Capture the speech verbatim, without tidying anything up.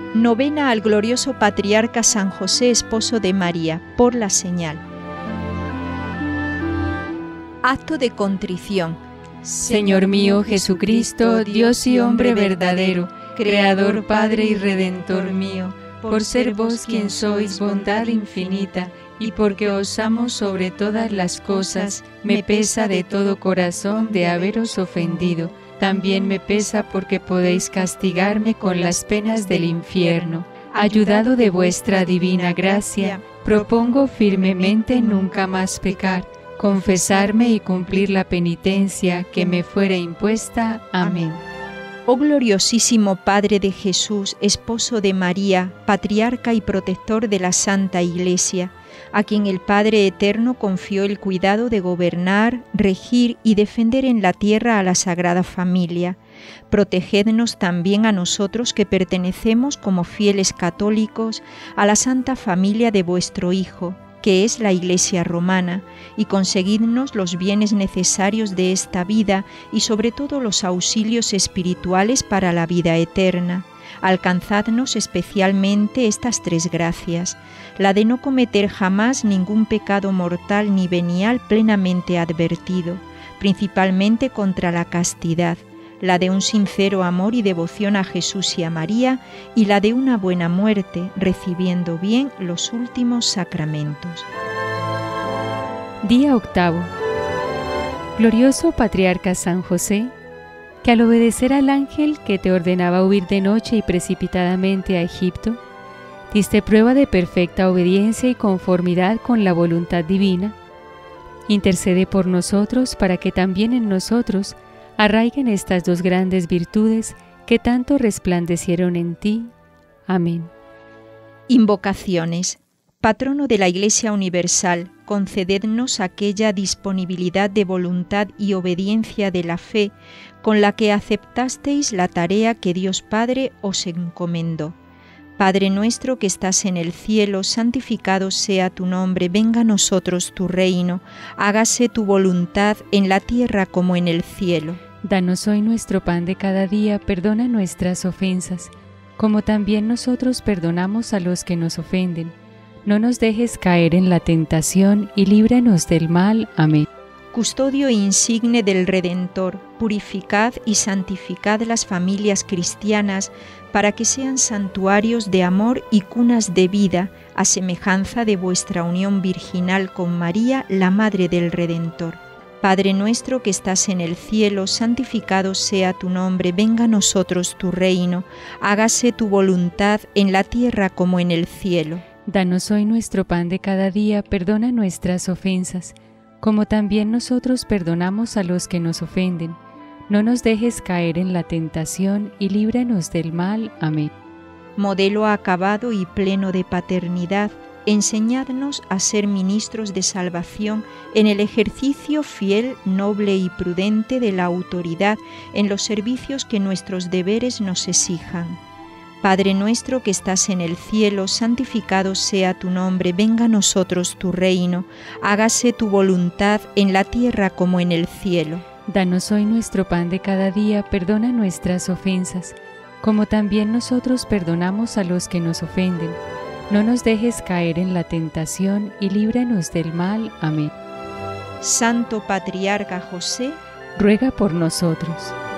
Novena al glorioso patriarca San José, esposo de María, por la señal. Acto de contrición. Señor mío Jesucristo, Dios y hombre verdadero, Creador, Padre y Redentor mío, por ser vos quien sois bondad infinita, y porque os amo sobre todas las cosas, me pesa de todo corazón de haberos ofendido. También me pesa porque podéis castigarme con las penas del infierno. Ayudado de vuestra divina gracia, propongo firmemente nunca más pecar, confesarme y cumplir la penitencia que me fuere impuesta. Amén. Oh gloriosísimo Padre de Jesús, esposo de María, patriarca y protector de la Santa Iglesia, a quien el Padre Eterno confió el cuidado de gobernar, regir y defender en la tierra a la Sagrada Familia. Protegednos también a nosotros que pertenecemos como fieles católicos a la Santa Familia de vuestro Hijo, que es la Iglesia romana, y conseguidnos los bienes necesarios de esta vida y sobre todo los auxilios espirituales para la vida eterna. Alcanzadnos especialmente estas tres gracias: la de no cometer jamás ningún pecado mortal ni venial plenamente advertido, principalmente contra la castidad, la de un sincero amor y devoción a Jesús y a María, y la de una buena muerte, recibiendo bien los últimos sacramentos. Día octavo. Glorioso Patriarca San José, que al obedecer al ángel que te ordenaba huir de noche y precipitadamente a Egipto, diste prueba de perfecta obediencia y conformidad con la voluntad divina. Intercede por nosotros para que también en nosotros arraiguen estas dos grandes virtudes que tanto resplandecieron en ti. Amén. Invocaciones. Patrono de la Iglesia Universal, concedednos aquella disponibilidad de voluntad y obediencia de la fe con la que aceptasteis la tarea que Dios Padre os encomendó. Padre nuestro que estás en el cielo, santificado sea tu nombre, venga a nosotros tu reino, hágase tu voluntad en la tierra como en el cielo. Danos hoy nuestro pan de cada día, perdona nuestras ofensas, como también nosotros perdonamos a los que nos ofenden. No nos dejes caer en la tentación y líbranos del mal. Amén. Custodio insigne del Redentor, purificad y santificad las familias cristianas para que sean santuarios de amor y cunas de vida, a semejanza de vuestra unión virginal con María, la Madre del Redentor. Padre nuestro que estás en el cielo, santificado sea tu nombre, venga a nosotros tu reino, hágase tu voluntad en la tierra como en el cielo. Danos hoy nuestro pan de cada día, perdona nuestras ofensas, como también nosotros perdonamos a los que nos ofenden. No nos dejes caer en la tentación y líbranos del mal. Amén. Modelo acabado y pleno de paternidad, enseñadnos a ser ministros de salvación en el ejercicio fiel, noble y prudente de la autoridad en los servicios que nuestros deberes nos exijan. Padre nuestro que estás en el cielo, santificado sea tu nombre, venga a nosotros tu reino, hágase tu voluntad en la tierra como en el cielo. Danos hoy nuestro pan de cada día, perdona nuestras ofensas, como también nosotros perdonamos a los que nos ofenden. No nos dejes caer en la tentación y líbranos del mal. Amén. Santo Patriarca José, ruega por nosotros.